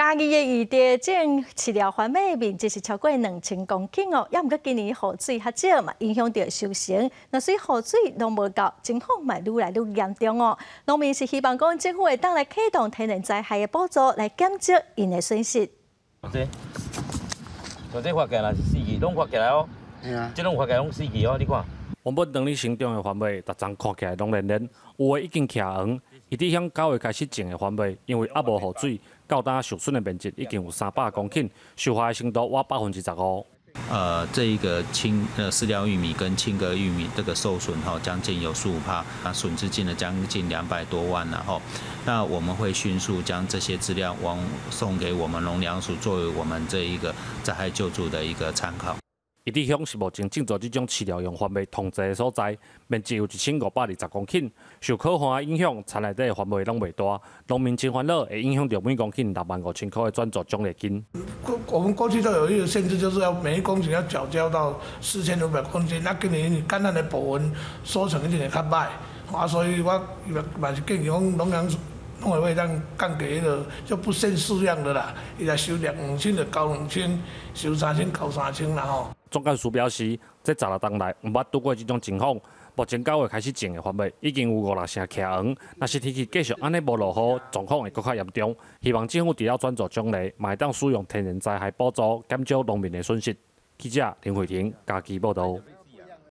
嘉义的余地种饲料环美面积是超过2000公顷哦，也毋过今年雨水较少嘛，影响到收成。那所以雨水拢无够，情况嘛愈来愈严重哦。农民是希望讲政府会当来启动天然灾害的补助，来减少因的损失。 这发起来是4期，拢发起来哦。系啊，这种发起来拢4期哦，你看。 原本当日成长的番麦，逐丛看起来拢连连，有的已经徛黄。伊伫向9月开始种的番麦，因为还无雨水，到当受损的面积已经有300公顷，受害程度约15%。 这一个饲料玉米跟青稞玉米这个受损将近有15%，损失金额将近200多万，然后，那我们会迅速将这些资料送给我们农粮署，作为我们这一个灾害救助的一个参考。 伊伫乡是目前种植这种饲料用番麦统制的所在，面积有1520公顷，受可汗的影响，田内底的番麦拢袂大，农民真烦恼，会影响到每公顷65000块的专属奖励金。 我们过去都有一个限制，就是要每1公顷要缴交到4500公斤。那今年干旱的部分收成一定会较歹，所以我嘛是建议讲农粮农委会当降低迄个就不限数量的啦，伊来收2000就交2000，收3000交3000啦吼。 总干事表示，这16冬来毋捌拄过这种情况。目前9月开始种的番麦已经有5、6成徛黄，若是天气继续安尼无落雨，状况会搁较严重。希望政府除了专注奖励，嘛会当使用天然灾害补助，减少农民的损失。记者林慧婷，家己报道。